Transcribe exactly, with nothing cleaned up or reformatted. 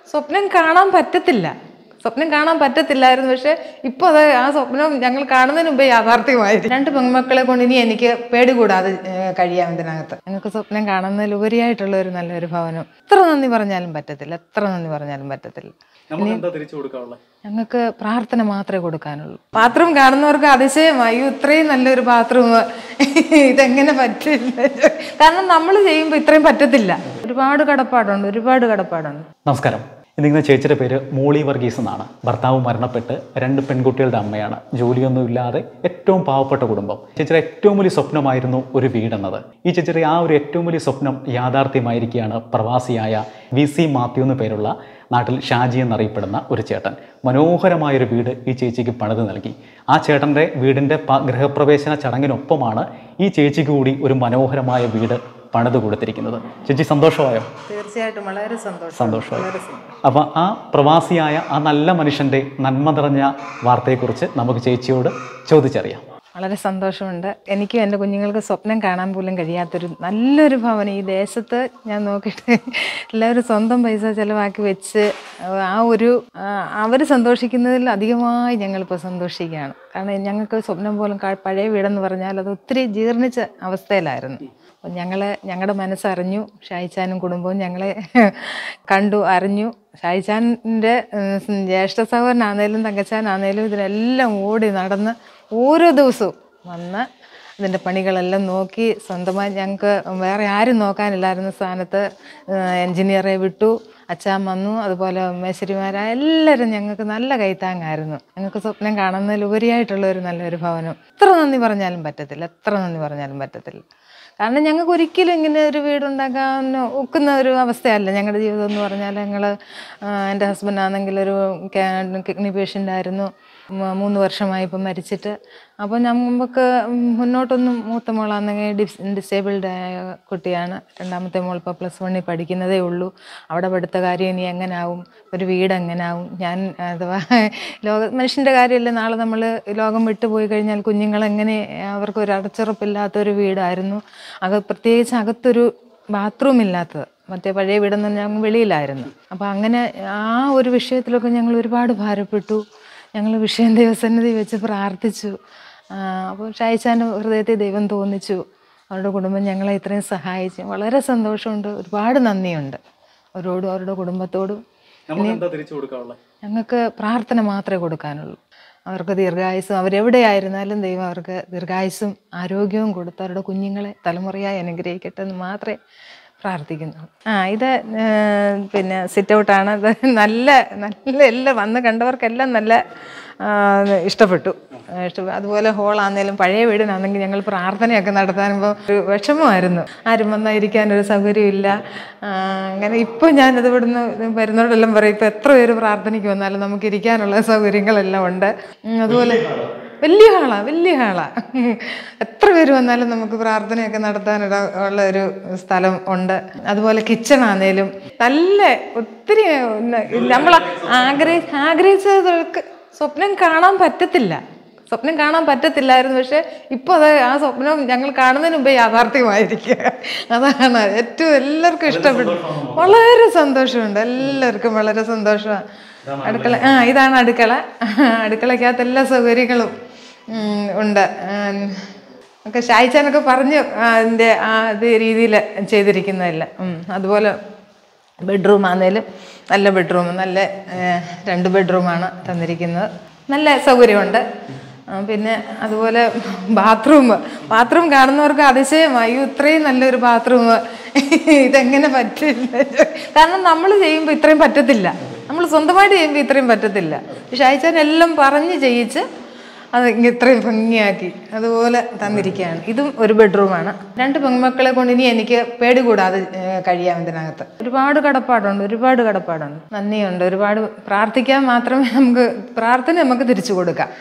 സ്വപ്നം കാണാൻ പറ്റത്തില്ല. സ്വപ്നം കാണാൻ പറ്റത്തില്ലായിരുന്നു. പക്ഷെ ഇപ്പോൾ അത് ആ സ്വപ്നം ഞങ്ങൾ കാണുന്നതിന് മുമ്പേ യാഥാർത്ഥ്യമായിരുന്നു. രണ്ട് പെൺമക്കളെ കൊണ്ട് ഇനി എനിക്ക് പേടി കൂടാതെ കഴിയാം ഇതിനകത്ത്. ഞങ്ങൾക്ക് സ്വപ്നം കാണുന്നതിലുപരിയായിട്ടുള്ള ഒരു നല്ലൊരു ഭവനം. എത്ര നന്ദി പറഞ്ഞാലും പറ്റത്തില്ല, എത്ര നന്ദി പറഞ്ഞാലും പറ്റത്തില്ല. ഞങ്ങൾക്ക് പ്രാർത്ഥന മാത്രമേ കൊടുക്കാനുള്ളൂ. ബാത്റൂം കാണുന്നവർക്ക് അതിശയമായി, ഇത്രയും നല്ലൊരു ബാത്റൂം ഇതെങ്ങനെ പറ്റില്ല. കാരണം നമ്മൾ ചെയ്യുമ്പോൾ ഇത്രയും പറ്റത്തില്ല. ഒരുപാട് കടപ്പാടുണ്ട്, ഒരുപാട് കടപ്പാടുണ്ട്. നമസ്കാരം. ഇന്നിങ്ങനെ ചേച്ചിയുടെ പേര് മോളി വർഗീസ് എന്നാണ്. ഭർത്താവ് മരണപ്പെട്ട് രണ്ട് പെൺകുട്ടികളുടെ അമ്മയാണ്. ജോലിയൊന്നുമില്ലാതെ ഏറ്റവും പാവപ്പെട്ട കുടുംബം. ചേച്ചിയുടെ ഏറ്റവും വലിയ സ്വപ്നമായിരുന്നു ഒരു വീടെന്നത്. ഈ ചേച്ചിയുടെ ആ ഒരു ഏറ്റവും വലിയ സ്വപ്നം യാഥാർത്ഥ്യമായിരിക്കുകയാണ് പ്രവാസിയായ വി സി മാത്യു എന്ന പേരുള്ള നാട്ടിൽ ഷാജി എന്നറിയപ്പെടുന്ന ഒരു ചേട്ടൻ മനോഹരമായൊരു വീട് ഈ ചേച്ചിക്ക് പണിത് നൽകി. ആ ചേട്ടൻ്റെ വീടിൻ്റെ ഗൃഹപ്രവേശന ചടങ്ങിനൊപ്പമാണ് ഈ ചേച്ചിക്ക് കൂടി ഒരു മനോഹരമായ വീട് പണിത് കൊടുത്തിരിക്കുന്നത്. ചേച്ചി സന്തോഷമായോ? തീർച്ചയായിട്ടും വളരെ സന്തോഷം സന്തോഷമായി. അപ്പോൾ ആ പ്രവാസിയായ ആ നല്ല മനുഷ്യൻ്റെ നന്മ നിറഞ്ഞ വാർത്തയെക്കുറിച്ച് നമുക്ക് ചേച്ചിയോട് ചോദിച്ചറിയാം. വളരെ സന്തോഷമുണ്ട്. എനിക്കും എൻ്റെ കുഞ്ഞുങ്ങൾക്ക് സ്വപ്നം കാണാൻ പോലും കഴിയാത്തൊരു നല്ലൊരു ഭവനം ഈ ദേശത്ത് ഞാൻ നോക്കിയിട്ട് എല്ലാവരും സ്വന്തം പൈസ ചിലവാക്കി വെച്ച് ആ ഒരു അവർ സന്തോഷിക്കുന്നതിൽ അധികമായി ഞങ്ങളിപ്പോൾ സന്തോഷിക്കുകയാണ്. കാരണം ഞങ്ങൾക്ക് സ്വപ്നം പോലും പഴയ വീടെന്ന് പറഞ്ഞാൽ അത് ഒത്തിരി ജീർണിച്ച അവസ്ഥയിലായിരുന്നു. അപ്പം ഞങ്ങൾ ഞങ്ങളുടെ മനസ്സറിഞ്ഞു. ഷായിച്ചാനും കുടുംബവും ഞങ്ങളെ കണ്ടു അറിഞ്ഞു. ഷായിച്ചാൻ്റെ ജ്യേഷ്ഠ സഹോദരനാണേലും തങ്കച്ചാനാണേലും ഇതിനെല്ലാം ഓടി നടന്ന് ഓരോ ദിവസവും വന്ന് അതിൻ്റെ പണികളെല്ലാം നോക്കി സ്വന്തമായി ഞങ്ങൾക്ക് വേറെ ആരും നോക്കാനില്ലായിരുന്ന സ്ഥാനത്ത് എൻജിനീയറെ വിട്ടു, അച്ഛൻ വന്നു, അതുപോലെ മേശരിമാരായ എല്ലാവരും ഞങ്ങൾക്ക് നല്ല കൈത്താങ്ങായിരുന്നു. ഞങ്ങൾക്ക് സ്വപ്നം കാണുന്നതിലുപരിയായിട്ടുള്ള ഒരു നല്ലൊരു ഭവനം. എത്ര നന്ദി പറഞ്ഞാലും പറ്റത്തില്ല, എത്ര നന്ദി പറഞ്ഞാലും പറ്റത്തില്ല. കാരണം ഞങ്ങൾക്ക് ഒരിക്കലും ഇങ്ങനെ ഒരു വീടുണ്ടാക്കാൻ ഒക്കുന്ന ഒരു അവസ്ഥയല്ല ഞങ്ങളുടെ ജീവിതം എന്ന് പറഞ്ഞാൽ. ഞങ്ങൾ എൻ്റെ ഹസ്ബൻഡാണെങ്കിൽ ഒരു കിഡ്നി പേഷ്യൻ്റ് ആയിരുന്നു. മൂന്ന് വർഷമായി ഇപ്പം മരിച്ചിട്ട്. അപ്പോൾ നമുക്ക് മുന്നോട്ടൊന്നും മൂത്ത മോളാണെങ്കിൽ ഡിസ് ഡിസേബിൾഡ് ആയ കുട്ടിയാണ്. രണ്ടാമത്തെ മോൾ ഇപ്പോൾ പ്ലസ് വണ്ണിൽ പഠിക്കുന്നതേ ഉള്ളൂ. അവിടെ പഠിത്ത കാര്യം ഇനി എങ്ങനാവും, ഒരു വീട് എങ്ങനാവും. ഞാൻ അഥവാ ലോക മനുഷ്യൻ്റെ കാര്യമല്ലേ, നാളെ നമ്മൾ ലോകം വിട്ടുപോയി കഴിഞ്ഞാൽ കുഞ്ഞുങ്ങളെങ്ങനെ, അവർക്ക് ഒരു അടച്ചുറപ്പില്ലാത്തൊരു വീടായിരുന്നു. അക പ്രത്യേകിച്ച് അകത്തൊരു ബാത്റൂം ഇല്ലാത്തത്. മറ്റേ പഴയ വീടെന്ന് പറഞ്ഞാൽ ഞങ്ങൾ വെളിയിലായിരുന്നു. അപ്പോൾ അങ്ങനെ ആ ഒരു വിഷയത്തിലൊക്കെ ഞങ്ങൾ ഒരുപാട് ഭാരപ്പെട്ടു. ഞങ്ങൾ വിഷയം ദൈവസന്നിധി വെച്ച് പ്രാർത്ഥിച്ചു. അപ്പോൾ ഷായിച്ചാൻ്റെ ഹൃദയത്തെ ദൈവം തോന്നിച്ചു. അവരുടെ കുടുംബം ഞങ്ങളെ ഇത്രയും സഹായിച്ചു. വളരെ സന്തോഷമുണ്ട്, ഒരുപാട് നന്ദിയുണ്ട് അവരോടും അവരുടെ കുടുംബത്തോടും. ഞങ്ങൾക്ക് പ്രാർത്ഥന മാത്രമേ കൊടുക്കാനുള്ളൂ. അവർക്ക് ദീർഘായുസ്സും, അവരെവിടെയായിരുന്നാലും ദൈവം അവർക്ക് ദീർഘായുസ്സും ആരോഗ്യവും കൊടുത്ത് അവരുടെ കുഞ്ഞുങ്ങളെ തലമുറയായി അനുഗ്രഹിക്കട്ടെ എന്ന് മാത്രമേ പ്രാർത്ഥിക്കുന്നു. ആ ഇത് പിന്നെ സിറ്റ് ഔട്ടാണ്. അത് നല്ല നല്ല എല്ലാം വന്ന് കണ്ടവർക്കെല്ലാം നല്ല ഇഷ്ടപ്പെട്ടു ഇഷ്ടപ്പെട്ടു അതുപോലെ ഹോളാണെങ്കിലും പഴയ വീടിനാണെങ്കിൽ ഞങ്ങൾ പ്രാർത്ഥനയൊക്കെ നടത്താനുമ്പോൾ ഒരു വിഷമമായിരുന്നു. ആരും വന്നായിരിക്കാനൊരു സൗകര്യമില്ല. അങ്ങനെ ഇപ്പോൾ ഞാനത് ഇവിടുന്ന് വരുന്നവരോടെല്ലാം പറയും, ഇപ്പോൾ എത്ര പേര് പ്രാർത്ഥനയ്ക്ക് വന്നാലും നമുക്ക് ഇരിക്കാനുള്ള സൗകര്യങ്ങളെല്ലാം ഉണ്ട്. അതുപോലെ വലിയ ഹാളാ വലിയ ഹാളാ എത്ര പേര് വന്നാലും നമുക്ക് പ്രാർത്ഥനയൊക്കെ നടത്താനുള്ള ഉള്ള ഒരു സ്ഥലം ഉണ്ട്. അതുപോലെ കിച്ചണാണേലും നല്ല ഒത്തിരി നമ്മൾ ആഗ്രഹി ആഗ്രഹിച്ചതൊക്കെ സ്വപ്നം കാണാൻ പറ്റത്തില്ല സ്വപ്നം കാണാൻ പറ്റത്തില്ലായിരുന്നു. പക്ഷെ ഇപ്പോൾ അത് ആ സ്വപ്നം ഞങ്ങൾ കാണുന്നതിന് മുമ്പേ യാഥാർത്ഥ്യമായിരിക്കുക. അതാണ് ഏറ്റവും എല്ലാവർക്കും ഇഷ്ടപ്പെട്ടു. വളരെ സന്തോഷമുണ്ട്, എല്ലാവർക്കും വളരെ സന്തോഷമാണ്. അടുക്കള ആ ഇതാണ് അടുക്കള. അടുക്കളയ്ക്കകത്ത് എല്ലാ സൗകര്യങ്ങളും ഉണ്ട്. ഒക്കെ ഷായിച്ചാനൊക്കെ പറഞ്ഞു അതിൻ്റെ ആ ഇത് രീതിയിൽ ചെയ്തിരിക്കുന്നതല്ല. അതുപോലെ ബെഡ്റൂം ആണെങ്കിലും നല്ല ബെഡ്റൂം, നല്ല രണ്ട് ബെഡ്റൂമാണ് തന്നിരിക്കുന്നത്. നല്ല സൗകര്യമുണ്ട്. പിന്നെ അതുപോലെ ബാത്റൂം ബാത്റൂം കാണുന്നവർക്ക് അതിശയമായി, ഇത്രയും നല്ലൊരു ബാത്റൂം ഇതെങ്ങനെ പറ്റില്ല. കാരണം നമ്മൾ ചെയ്യുമ്പോൾ ഇത്രയും പറ്റത്തില്ല, നമ്മൾ സ്വന്തമായിട്ട് ചെയ്യുമ്പോൾ ഇത്രയും പറ്റത്തില്ല. ഷായിച്ചാൻ എല്ലാം പറഞ്ഞ് ചെയ്യിച്ച് അത് ഇത്രയും ഭംഗിയാക്കി അതുപോലെ തന്നിരിക്കുകയാണ്. ഇതും ഒരു ബെഡ്റൂമാണ്. രണ്ട് പെൺമക്കളെ കൊണ്ട് ഇനി എനിക്ക് പേടി കൂടാതെ കഴിയാം ഇതിനകത്ത്. ഒരുപാട് കടപ്പാടുണ്ട്, ഒരുപാട് കടപ്പാടുണ്ട്, നന്ദിയുണ്ട്. ഒരുപാട് പ്രാർത്ഥിക്കാൻ മാത്രമേ നമുക്ക് പ്രാർത്ഥന നമുക്ക് തിരിച്ചു കൊടുക്കാം.